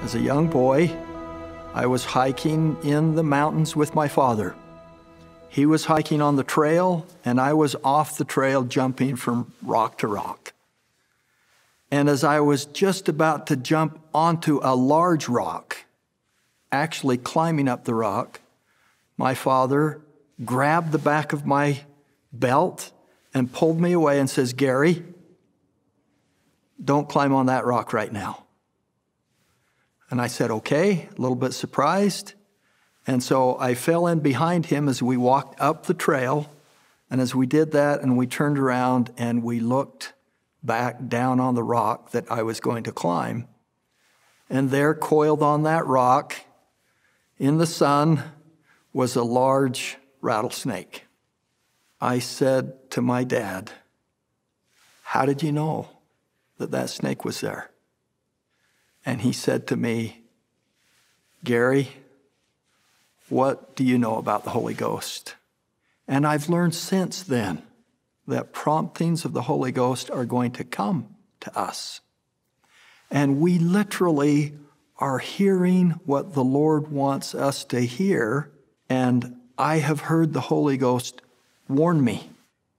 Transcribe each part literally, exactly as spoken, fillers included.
As a young boy, I was hiking in the mountains with my father. He was hiking on the trail, and I was off the trail jumping from rock to rock. And as I was just about to jump onto a large rock, actually climbing up the rock, my father grabbed the back of my belt and pulled me away and says, "Gary, don't climb on that rock right now." And I said, okay, a little bit surprised. And so I fell in behind him as we walked up the trail. And as we did that and we turned around and we looked back down on the rock that I was going to climb. And there, coiled on that rock in the sun, was a large rattlesnake. I said to my dad, "How did you know that that snake was there?" And he said to me, "Gary, what do you know about the Holy Ghost?" And I've learned since then that promptings of the Holy Ghost are going to come to us. And we literally are hearing what the Lord wants us to hear. And I have heard the Holy Ghost warn me.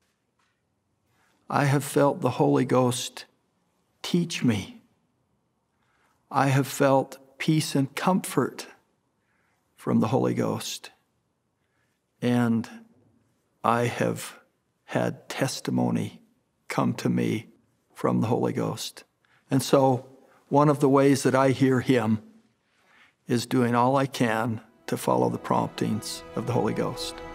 I have felt the Holy Ghost teach me. I have felt peace and comfort from the Holy Ghost. And I have had testimony come to me from the Holy Ghost. And so one of the ways that I hear him is doing all I can to follow the promptings of the Holy Ghost.